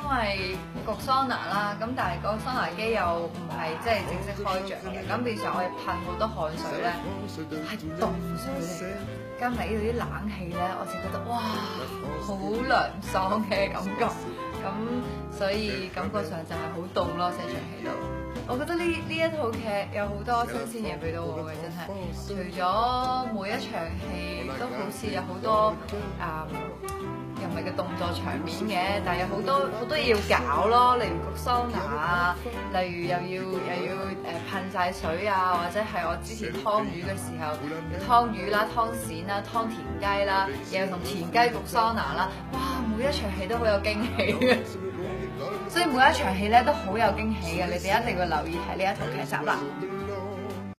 為焗桑拿啦，咁但係個桑拿機又唔係即係正式開着嘅，咁變相我哋噴好多汗水咧，係凍水嚟嘅。加埋呢度啲冷氣咧，我就覺得哇，好涼爽嘅感覺，咁所以感覺上就係好凍咯，成場戲都。我覺得呢一套劇有好多新鮮嘢俾到我嘅，真係。除咗每一場戲都好似有好多又唔係嘅動作場面嘅，但係有好多嘢要搞咯，例如焗桑拿啊，例如又要噴晒水啊，或者係我之前湯魚嘅時候，湯魚啦、湯鱔啦、湯田雞啦，又同田雞焗桑拿啦，哇！每一場戲都好有驚喜嘅。所以每一場戲咧都好有驚喜嘅，你哋一定要留意睇呢一套劇集啦。